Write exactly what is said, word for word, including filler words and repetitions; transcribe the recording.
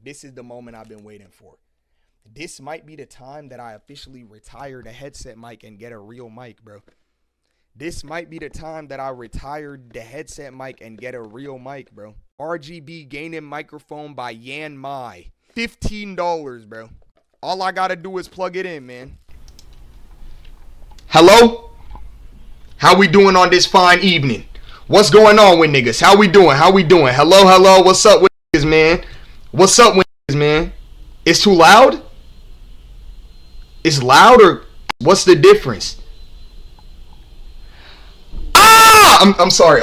This is the moment I've been waiting for. This might be the time that I officially retire the headset mic and get a real mic, bro. This might be the time that I retired the headset mic and get a real mic, bro. R G B gaming microphone by Yan Mai. fifteen dollars, bro. All I gotta do is plug it in, man. Hello? How we doing on this fine evening? What's going on with niggas? How we doing? How we doing? Hello, hello. What's up with niggas, man? What's up with niggas, man? It's too loud? It's loud or what's the difference? Ah! I'm, I'm sorry.